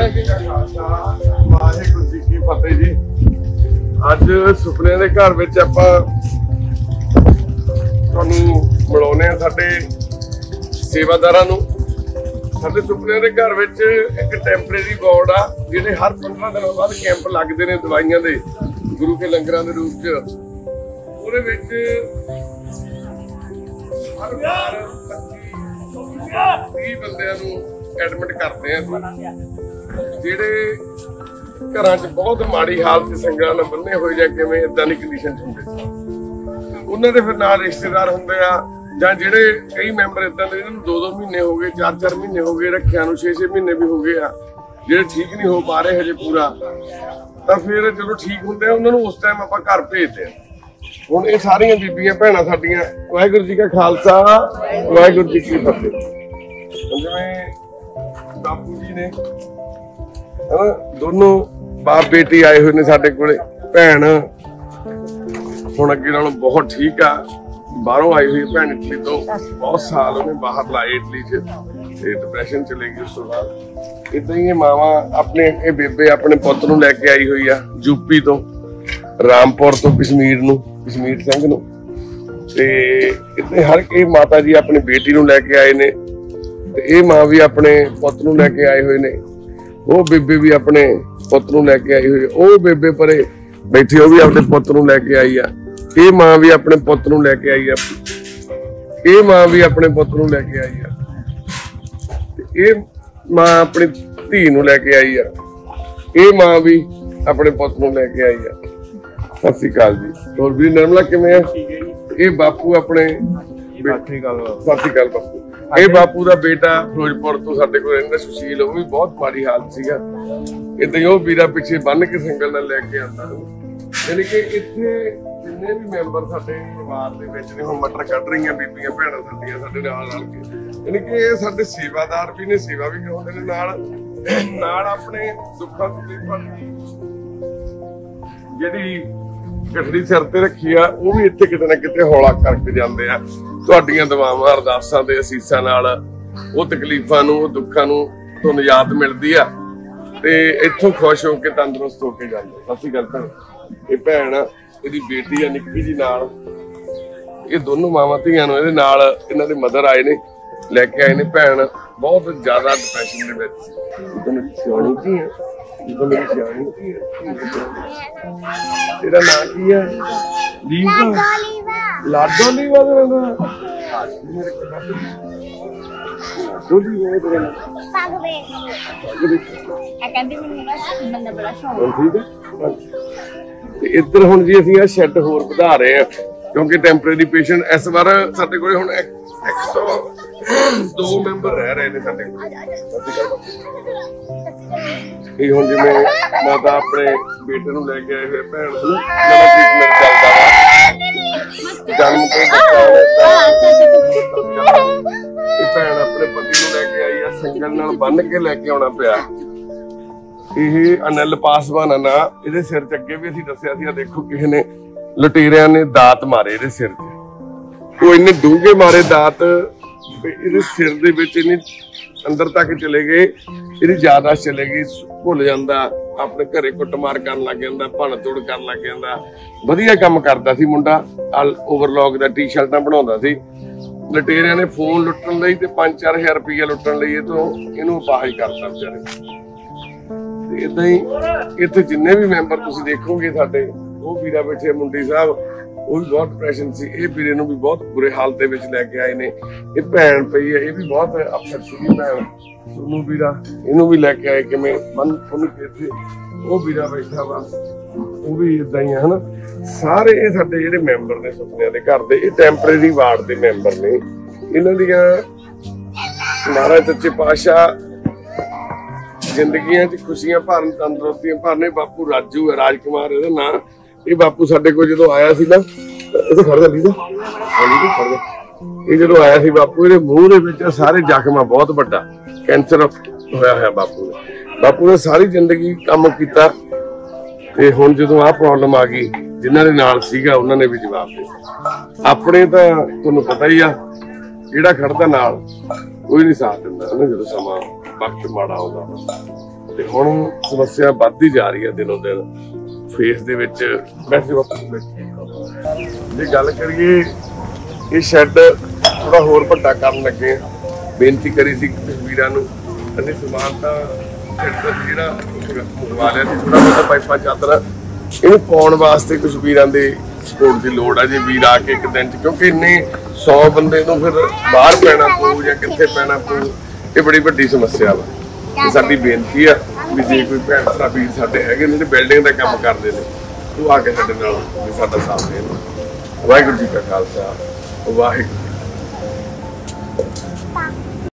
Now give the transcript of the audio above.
ਵਾਹਿਗੁਰੂ ਜੀ ਕੀ ਫਤਿਹ ਜੀ। ਅੱਜ ਸੁਪਨਿਆਂ ਦੇ ਘਰ ਵਿੱਚ ਆਪਾਂ ਤੁਹਾਨੂੰ ਮਿਲਾਉਂਦੇ ਆ ਸਾਡੇ ਸੇਵਾਦਾਰਾਂ ਨੂੰ। ਸਾਡੇ ਸੁਪਨਿਆਂ ਦੇ ਘਰ ਵਿੱਚ ਇੱਕ ਟੈਂਪਰੇਰੀ ਵਾਰਡ ਆ ਜਿਹੜੇ ਹਰ 15 ਦਿਨਾਂ ਬਾਅਦ ਕੈਂਪ ਲੱਗਦੇ ਨੇ ਦਵਾਈਆਂ ਦੇ, ਗੁਰੂ ਕੇ ਲੰਗਰਾਂ ਦੇ ਰੂਪ 'ਚ। ਉਹਦੇ ਵਿੱਚ ਹਰ ਵਾਰ 30 ਬੰਦਿਆਂ ਨੂੰ ਐਡਮਿਟ ਕਰਦੇ ਆ ਜਿਹੜੇ ਘਰਾਂ 'ਚ ਬਹੁਤ ਮਾੜੀ ਹਾਲਤ ਸੰਗਲਾਂ ਨਾਲ ਬੰਨੇ ਹੋਏ ਜਾਂ ਕਿਵੇਂ ਇਦਾਂ ਦੀ ਕੰਡੀਸ਼ਨ 'ਚ ਹੁੰਦੇ ਸੀ। ਉਹਨਾਂ ਦੇ ਫਿਰ ਨਾਲ ਰਿਸ਼ਤੇਦਾਰ ਹੁੰਦੇ ਆ ਜਾਂ ਜਿਹੜੇ ਕਈ ਮੈਂਬਰ ਇਦਾਂ ਦੇ ਜਿਹਨਾਂ ਨੂੰ 2-2 ਮਹੀਨੇ ਹੋ ਗਏ, 4-4 ਮਹੀਨੇ ਹੋ ਗਏ ਰੱਖਿਆ ਨੂੰ, 6-6 ਮਹੀਨੇ ਵੀ ਹੋ ਗਏ ਆ, ਜਿਹੜੇ ਠੀਕ ਨਹੀਂ ਹੋ ਪਾ ਰਹੇ ਹਜੇ ਪੂਰਾ। ਤਾਂ ਫਿਰ ਜਦੋਂ ਠੀਕ ਹੁੰਦੇ ਆ ਉਹਨਾਂ ਨੂੰ ਉਸ ਟਾਈਮ ਆਪਾਂ ਘਰ ਭੇਜਦੇ ਆ। ਹੁਣ ਇਹ ਸਾਰੀਆਂ ਬੀਬੀਆਂ ਭੈਣਾਂ ਸਾਡੀਆਂ, ਵਾਹਿਗੁਰੂ ਜੀ ਕਾ ਖਾਲਸਾ ਵਾਹਿਗੁਰੂ ਜੀ ਕੀ ਫਤਿਹ। ਜਿਵੇਂ ਬਾਪੂ ਜੀ ਨੇ ਦੋਨੋਂ ਬਾਪ ਬੇਟੀ ਆਏ ਹੋਏ ਨੇ ਸਾਡੇ ਕੋਲੇ। ਭੈਣ ਹੁਣ ਅੱਗੇ ਨਾਲੋਂ ਬਹੁਤ ਠੀਕ ਆ, ਬਾਹਰੋਂ ਆਈ ਹੋਈ ਭੈਣ ਇਟਲੀ ਤੋਂ, ਬਹੁਤ ਸਾਲ ਉਹਨੇ ਬਾਹਰ ਲਾਏ ਇਟਲੀ 'ਚ ਤੇ ਡਿਪਰੈਸ਼ਨ ਚਲੇ ਗਈ ਉਸ ਤੋਂ ਬਾਅਦ। ਏਦਾਂ ਹੀ ਇਹ ਮਾਵਾਂ ਆਪਣੇ ਇਹ ਬੇਬੇ ਆਪਣੇ ਪੁੱਤ ਨੂੰ ਲੈ ਕੇ ਆਈ ਹੋਈ ਆ ਯੂਪੀ ਤੋਂ, ਰਾਮਪੁਰ ਤੋਂ ਕਸ਼ਮੀਰ ਸਿੰਘ ਨੂੰ। ਤੇ ਇੱਥੇ ਹਰ ਇੱਕ ਮਾਤਾ ਜੀ ਆਪਣੀ ਬੇਟੀ ਨੂੰ ਲੈ ਕੇ ਆਏ ਨੇ ਤੇ ਇਹ ਮਾਂ ਵੀ ਆਪਣੇ ਪੁੱਤ ਨੂੰ ਲੈ ਕੇ ਆਏ ਹੋਏ ਨੇ। ਉਹ ਬੇਬੇ ਵੀ ਆਪਣੇ ਪੁੱਤ ਨੂੰ ਲੈ ਕੇ ਆਈ ਹੋਈ, ਉਹ ਬੇਬੇ ਪਰੇ ਬੈਠੀ ਉਹ ਵੀ ਆਪਣੇ ਪੁੱਤ ਨੂੰ ਲੈ ਕੇ ਆਈ ਆ। ਇਹ ਮਾਂ ਵੀ ਆਪਣੇ ਪੁੱਤ ਨੂੰ ਲੈ ਕੇ ਆਈ ਆ, ਇਹ ਮਾਂ ਵੀ ਆਪਣੇ ਪੁੱਤ ਨੂੰ ਲੈ ਕੇ ਆਈ ਆ, ਇਹ ਮਾਂ ਆਪਣੀ ਧੀ ਨੂੰ ਲੈ ਕੇ ਆਈ ਆ, ਇਹ ਮਾਂ ਵੀ ਆਪਣੇ ਪੁੱਤ ਨੂੰ ਲੈ ਕੇ ਆਈ ਆ। ਸਤਿ ਸ਼੍ਰੀ ਅਕਾਲ ਜੀ। ਹੋਰ ਵੀ ਨਿਰਮਲਾ ਕਿਵੇਂ ਆ? ਇਹ ਬਾਪੂ ਆਪਣੇ, ਸਤਿ ਸ਼੍ਰੀ ਅਕਾਲ ਬਾਪੂ। ਇਹ ਬਾਪੂ ਦਾ ਬੇਟਾ ਫਿਰੋਜ਼ਪੁਰ ਤੋਂ ਸਾਡੇ ਕੋਲ ਰਹਿੰਦਾ, ਸੁਸ਼ੀਲ, ਉਹ ਵੀ ਬਹੁਤ ਮਾੜੀ ਹਾਲਤ ਸੀਗਾ। ਏਦਾਂ ਹੀ ਉਹ ਵੀਰਾ ਪਿੱਛੇ ਬੰਨ ਕੇ ਸੰਗਲ ਨਾਲ ਲੈ ਕੇ ਆਉਂਦਾ। ਯਾਨੀ ਕਿ ਇੱਥੇ ਜਿੰਨੇ ਵੀ ਮੈਂਬਰ ਸਾਡੇ ਪਰਿਵਾਰ ਦੇ ਵਿੱਚ ਨੇ, ਹੁਣ ਮਟਰ ਕੱਢ ਰਹੀਆਂ ਬੀਬੀਆਂ ਭੈਣਾਂ ਸਾਡੀਆਂ ਸਾਡੇ ਨਾਲ ਰਲ ਕੇ। ਯਾਨੀ ਕਿ ਇਹ ਸਾਡੇ ਸੇਵਾਦਾਰ ਵੀ ਨੇ, ਸੇਵਾ ਵੀ ਕਰਾਉਂਦੇ ਨੇ ਨਾਲ ਆਪਣੇ ਦੁੱਖਾਂ ਤਕਲੀਫਾਂ ਜਿਹੜੀ ਗੱਠੜੀ ਸਿਰ ਤੇ ਰੱਖੀ ਆ ਉਹ ਵੀ ਇੱਥੇ ਕਿਤੇ ਨਾ ਕਿਤੇ ਹੌਲਾ ਕਰਕੇ ਜਾਂਦੇ ਆ। ਤੁਹਾਡੀਆਂ ਦੁਆਵਾਂ ਅਰਦਾਸਾਂ ਦੇ ਅਸੀਸਾਂ ਨਾਲ ਉਹ ਤਕਲੀਫਾਂ ਨੂੰ, ਉਹ ਦੁੱਖਾਂ ਨੂੰ ਤੋਂ ਨਿਜਾਤ ਮਿਲਦੀ ਆ ਤੇ ਇੱਥੋਂ ਖੁਸ਼ ਹੋ ਕੇ ਤੰਦਰੁਸਤ ਹੋ ਕੇ ਜਾਂਦੇ। ਸਤਿ ਸ਼੍ਰੀ ਅਕਾਲ ਭੈਣ। ਇਹ ਭੈਣ ਇਹਦੀ ਬੇਟੀ ਆ ਨਿੱਕੀ ਜੀ ਨਾਲ, ਇਹ ਦੋਨੋਂ ਮਾਵਾਂ ਧੀਆਂ ਨੂੰ ਇਹਦੇ ਨਾਲ ਇਹਨਾਂ ਦੇ ਮਦਰ ਆਏ ਨੇ, ਲੈ ਕੇ ਆਏ ਨੇ। ਭੈਣ ਬਹੁਤ ਜ਼ਿਆਦਾ ਡਿਪਰੈਸ਼ਨ ਦੇ ਵਿੱਚ ਸਿਆਣੀ ਧੀ ਹੈ, ਮੇਰੀ ਸਿਆਣੀ ਧੀ ਹੈ। ਤੇਰਾ ਨਾਂ ਕੀ ਹੈ? ਲਾਡੋ ਲੀਵਾ ਦਾ ਮੇਰੇ ਤੇ ਇੱਧਰ ਹੁਣ ਜੀ ਅਸੀਂ ਆ ਸ਼ੈੱਡ ਹੋਰ ਵਧਾ ਰਹੇ ਆ ਕਿਉਂਕਿ ਟੈਂਪਰੇਰੀ ਪੇਸ਼ੈਂਟ ਇਸ ਵਾਰ ਸਾਡੇ ਕੋਲ ਹੁਣ 102 ਮੈਂਬਰ ਰਹਿ ਰਹੇ ਨੇ ਸਾਡੇ ਕੋਲ। ਇਹ ਹੁਣ ਜਿਵੇਂ ਮਾਤਾ ਆਪਣੇ ਬੇਟੇ ਨੂੰ ਲੈ ਕੇ ਆਏ ਹੋਏ, ਭੈਣ ਨੂੰ ਨਵਾਂ ਟ੍ਰੀਟਮੈਂਟ ਚੱਲਦਾ ਜਨਮ ਤੋਂ। ਇਹ ਭੈਣ ਆਪਣੇ ਪਤੀ ਨੂੰ ਲੈ ਕੇ ਆਈ ਆ, ਸੰਗਲ ਨਾਲ ਬੰਨ ਕੇ ਲੈ ਕੇ ਆਉਣਾ ਪਿਆ। ਇਹ ਅਨਿਲ ਪਾਸਵਾਨ ਨਾ, ਇਹਦੇ ਸਿਰ 'ਚ ਅੱਗੇ ਵੀ ਅਸੀਂ ਦੱਸਿਆ ਸੀ, ਆ ਦੇਖੋ ਕਿਸੇ ਨੇ ਲੁਟੇਰਿਆਂ ਨੇ ਦਾਤ ਮਾਰੇ ਇਹਦੇ ਸਿਰ 'ਚ। ਉਹ ਇੰਨੇ ਡੂੰਘੇ ਮਾਰੇ ਦਾਤ, ਇਹਦੇ ਸਿਰ ਦੇ ਵਿੱਚ ਇੰਨੇ ਅੰਦਰ ਤੱਕ ਚਲੇ ਗਏ, ਇਹਦੀ ਯਾਦਾਸ਼ਤ ਚਲੇ ਗਈ, ਭੁੱਲ ਜਾਂਦਾ, ਆਪਣੇ ਘਰੇ ਕੁੱਟਮਾਰ ਕਰਨ ਲੱਗ ਜਾਂਦਾ, ਭੰਨ ਤੋੜ ਕਰਨ ਲੱਗ ਜਾਂਦਾ। ਵਧੀਆ ਕੰਮ ਕਰਦਾ ਸੀ ਮੁੰਡਾ, ਓਵਰਲੌਕ ਦਾ ਟੀ-ਸ਼ਰਟਾਂ ਬਣਾਉਂਦਾ ਸੀ। ਲੁਟੇਰਿਆਂ ਨੇ ਫੋਨ ਲੁੱਟਣ ਲਈ ਤੇ 5-4 ਹਜ਼ਾਰ ਰੁਪਈਆ ਲੁੱਟਣ ਲਈ ਇਹਨੂੰ ਅਪਾਹਜ ਕਰਤਾ ਵਿਚਾਰੇ। ਤੇ ਏਦਾਂ ਹੀ ਇੱਥੇ ਜਿੰਨੇ ਵੀ ਮੈਂਬਰ ਤੁਸੀਂ ਦੇਖੋਗੇ ਸਾਡੇ, ਉਹ ਵੀਰਾ ਬੈਠੇ ਮੁੰਡੀ ਸਾਹਿਬ, ਉਹ ਵੀ ਬਹੁਤ ਡਿਪਰੈਸ਼ਨ ਸੀ। ਇਹ ਵੀਰੇ ਨੂੰ ਵੀ ਬਹੁਤ ਬੁਰੇ ਹਾਲਤ ਦੇ ਵਿੱਚ ਲੈ ਕੇ ਆਏ ਨੇ। ਇਹ ਭੈਣ ਪਈ ਹੈ, ਇਹ ਵੀ ਬਹੁਤ ਅਪਸੈਟ ਸੀਗੀ ਭੈਣ, ਉਹਨੂੰ ਵੀਰਾ ਇਹਨੂੰ ਵੀ ਲੈ ਕੇ ਆਏ ਕਿਵੇਂ ਮਨ ਫੁੱਲ ਕੇ। ਇੱਥੇ ਉਹ ਵੀਰਾ ਬੈਠਾ ਵਾ, ਉਹ ਵੀ ਏਦਾਂ ਹੀ ਆ ਹਨਾ। ਸਾਰੇ ਇਹ ਸਾਡੇ ਜਿਹੜੇ ਮੈਂਬਰ ਨੇ ਸੁਪਨਿਆਂ ਦੇ ਘਰ ਦੇ, ਇਹ ਟੈਂਪਰੇਰੀ ਵਾਰਡ ਦੇ ਮੈਂਬਰ ਨੇ। ਇਹਨਾਂ ਦੀਆਂ ਮਹਾਰਾਜ ਸੱਚੇ ਪਾਤਸ਼ਾਹ ਜ਼ਿੰਦਗੀਆਂ 'ਚ ਖੁਸ਼ੀਆਂ ਭਰਨ, ਤੰਦਰੁਸਤੀਆਂ ਭਰਨੇ। ਬਾਪੂ ਰਾਜੂ ਹੈ, ਰਾਜਕੁਮਾਰ ਇਹਦਾ ਨਾਂ। ਇਹ ਬਾਪੂ ਸਾਡੇ ਕੋਲ ਜਦੋਂ ਆਇਆ ਸੀ ਨਾ, ਇਹ ਖੜਦਾ ਲੀਦਾ ਖੜਦਾ, ਇਹ ਜਦੋਂ ਆਇਆ ਸੀ ਬਾਪੂ, ਇਹਦੇ ਮੂੰਹ ਦੇ ਵਿੱਚ ਸਾਰੇ ਜ਼ਖਮ ਆ, ਬਹੁਤ ਵੱਡਾ ਕੈਂਸਰ ਹੋਇਆ ਹੋਇਆ ਬਾਪੂ ਨੇ। ਬਾਪੂ ਨੇ ਸਾਰੀ ਜ਼ਿੰਦਗੀ ਕੰਮ ਕੀਤਾ ਤੇ ਹੁਣ ਜਦੋਂ ਆਹ ਪ੍ਰੋਬਲਮ ਆ ਗਈ, ਜਿਨ੍ਹਾਂ ਦੇ ਨਾਲ ਸੀਗਾ ਉਹਨਾਂ ਨੇ ਵੀ ਜਵਾਬ ਦਿੱਤਾ। ਆਪਣੇ ਤਾਂ ਤੁਹਾਨੂੰ ਪਤਾ ਹੀ ਆ, ਜਿਹੜਾ ਖੜਦਾ ਨਾਲ ਕੋਈ ਨਹੀਂ ਸਾਥ ਦਿੰਦਾ ਨਾ ਜਦੋਂ ਸਮਾਂ ਵਕਤ ਮਾੜਾ ਆਉਂਦਾ। ਤੇ ਹੁਣ ਸਮੱਸਿਆ ਵੱਧਦੀ ਜਾ ਰਹੀ ਹੈ ਦਿਨੋਂ ਦਿਨ ਫੇਸ ਦੇ ਵਿੱਚ। ਜੇ ਗੱਲ ਕਰੀਏ ਇਹ ਸ਼ੈੱਡ ਥੋੜਾ ਹੋਰ ਵੱਡਾ ਕਰਨ ਲੱਗੇ, ਬੇਨਤੀ ਕਰੀ ਸੀ ਤਸਵੀਰਾਂ ਨੂੰ ਅਤੇ ਸਮਾਨ ਤਾਂ ਜਿਹੜਾ ਮੰਗਵਾ ਲਿਆ ਸੀ ਥੋੜਾ ਬਹੁਤਾ ਪਾਈਪਾਂ ਚਾਦਰਾਂ ਇਹਨੂੰ ਪਾਉਣ ਵਾਸਤੇ ਕੁਝ ਵੀਰਾਂ ਦੇ ਸਪੋਰਟ ਦੀ ਲੋੜ ਆ। ਜੇ ਵੀਰ ਆ ਕੇ ਇੱਕ ਦਿਨ ਚ, ਕਿਉਂਕਿ ਇੰਨੇ 100 ਬੰਦੇ ਨੂੰ ਫਿਰ ਬਾਹਰ ਪੈਣਾ ਪਊ ਜਾਂ ਕਿੱਥੇ ਪੈਣਾ ਪਊ, ਇਹ ਬੜੀ ਵੱਡੀ ਸਮੱਸਿਆ ਵਾ। ਤੇ ਸਾਡੀ ਬੇਨਤੀ ਆ ਵੀ ਜੇ ਕੋਈ ਭੈਣ ਭਰਾ ਵੀਰ ਸਾਡੇ ਹੈਗੇ ਨੇ ਜਿਹੜੇ ਬਿਲਡਿੰਗ ਦਾ ਕੰਮ ਕਰਦੇ ਨੇ, ਉਹ ਆ ਕੇ ਸਾਡੇ ਨਾਲ ਸਾਡਾ ਸਾਥ ਦੇਣ। ਵਾਹਿਗੁਰੂ ਜੀ ਕਾ ਖਾਲਸਾ, ਵਾਹਿਗੁਰੂ।